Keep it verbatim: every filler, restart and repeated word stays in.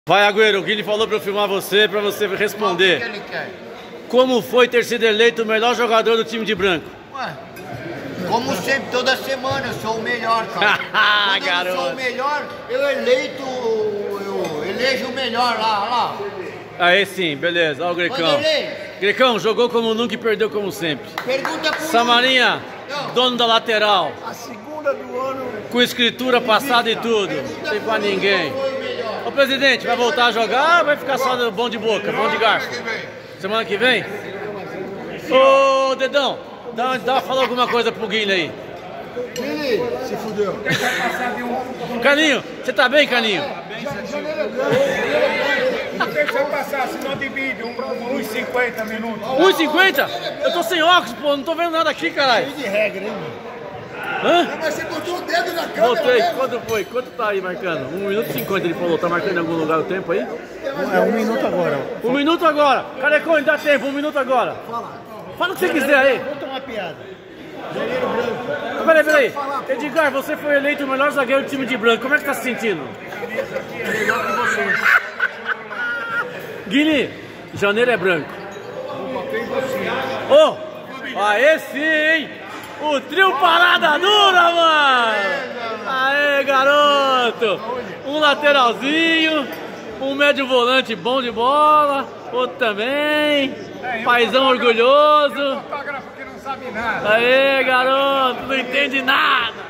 Vai, Agüero, o Guilherme falou pra eu filmar você, pra você responder. O que ele quer? Como foi ter sido eleito o melhor jogador do time de branco? Ué, como sempre, toda semana eu sou o melhor, cara. Quando eu não sou o melhor, eu eleito, eu elejo o melhor lá, lá. Aí sim, beleza, olha o Grecão. Grecão, jogou como nunca e perdeu como sempre. Pergunta pro Samarinha, não. dono da lateral. A segunda do ano. Com escritura passada e tudo. Não tem pra ninguém. Ô presidente, vai voltar a jogar ou vai ficar só bom de boca, bom de garfo? Semana que vem? Ô Dedão, dá, dá, fala alguma coisa pro Guilherme aí. Guilherme, se fudeu. Caninho, você tá bem, Caninho? Deixa eu passar, senão divide um e cinquenta minutos. um e cinquenta? Eu tô sem óculos, pô, não tô vendo nada aqui, caralho. De regra, hein? Hã? Mas você botou o dedo na câmera. Voltei, quanto foi? Quanto tá aí marcando? um minuto e cinquenta ele falou, tá marcando em algum lugar o tempo aí? É um minuto agora. Um minuto agora. Carecone, dá tempo, um minuto agora. Fala. Fala o que você quiser aí. Conta uma piada. Janeiro branco. Peraí, peraí. Edgar, você foi eleito o melhor zagueiro do time de branco. Como é que tá se sentindo? Melhor que você. Guilherme, janeiro é branco. Ô, oh, aê sim, hein? O trio parada dura, mano! Aê, garoto! Um lateralzinho, um médio volante bom de bola, outro também. Paizão orgulhoso. Fotógrafo que não sabe nada. Aê, garoto, não entende nada!